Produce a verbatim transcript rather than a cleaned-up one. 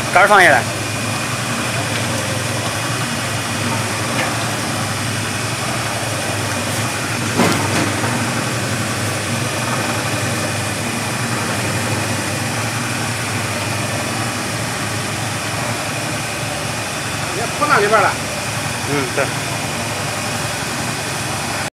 杆儿放下来。 也铺那里边了。 嗯，对。